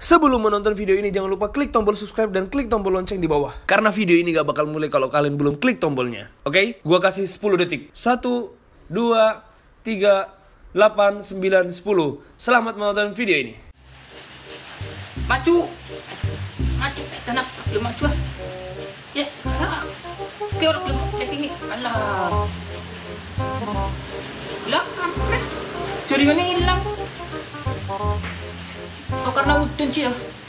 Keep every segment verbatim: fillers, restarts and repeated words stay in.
Sebelum menonton video ini, jangan lupa klik tombol subscribe dan klik tombol lonceng di bawah. Karena video ini gak bakal mulai kalau kalian belum klik tombolnya. Oke? Okay? Gua kasih sepuluh detik. Satu, dua, tiga, delapan, sembilan, sepuluh. Selamat menonton video ini. Maju. Maju. Eh, tanah. Belum maju ah. Ya. Alah. Oke, orang belum cek ini. Alah. Lah, kampret. Jaringannya hilang. Oh, karena udun sih ya.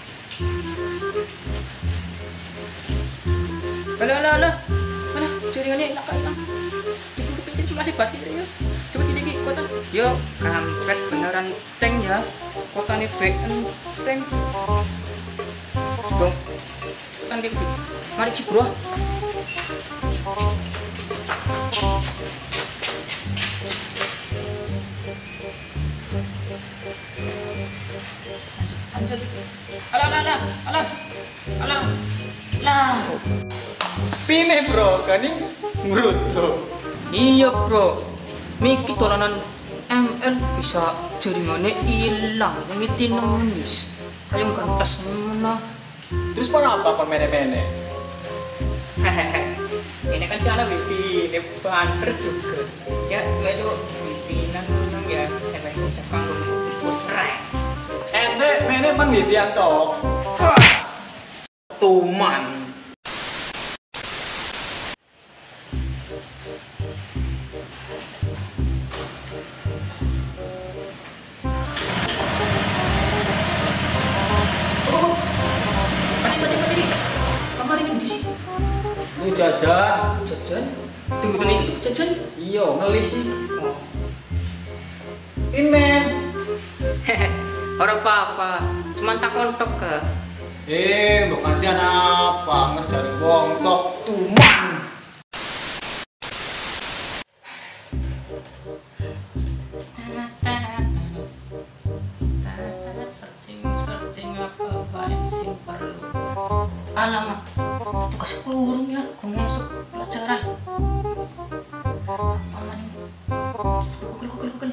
Alah, alah, alah. Mana jaringannya hilang kak hilang. Duduk itu masih batin ya. Coba tinggi kota. Yo, kampret beneran tank ya. Kota ini baik tank. Coba. Kota ini mari cik bro. Lanjut. Alah, alah, alah, alah, alah, lah. Pime bro, kaning ngruto. Iya bro, Miki dolanan M L bisa jaringannya hilang, yang itu nangis, kayak gantas mana. Terus mana apa kon mene-mene? Hehehe, ini kan si anak wifi, ini banter juga. Ya, itu wifi nang ya, kayak bisa panggung pusrek. Ente mene pan wifian tok. Tuman. Lu jajan, Jajan? Tunggu tunggu itu jajan? iya ngeli sih. Imen. Hehe, orang apa-apa, cuma tak kontok ke. Eh, bukan sih apa ngerjani wong tok tuman. Searching searching apa baik sing perlu. Alamak, tugas kurung ya, gue ngesuk pelajaran. Apa maning? Google Google Google.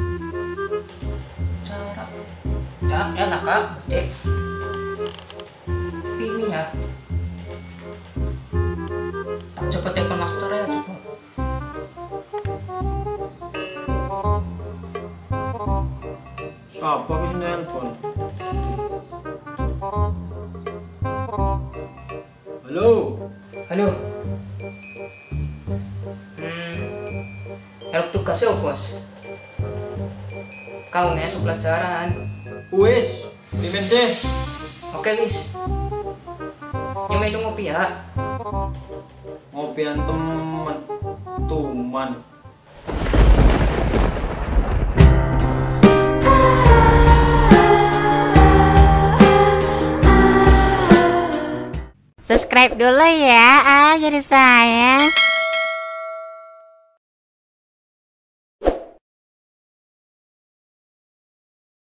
Cara. Ya, ya nak kak, dek. Ini ya. Tak coba telepon master ya coba. Siapa sih nelpon? Halo. Halo. Hmm. Harap tugas ya bos. Kau ngesuk pelajaran. Wis, pimen sih. Oke wis. Nyamai lu ngopi ya. Ngopian temen tuman. Subscribe dulu ya, ah jadi saya.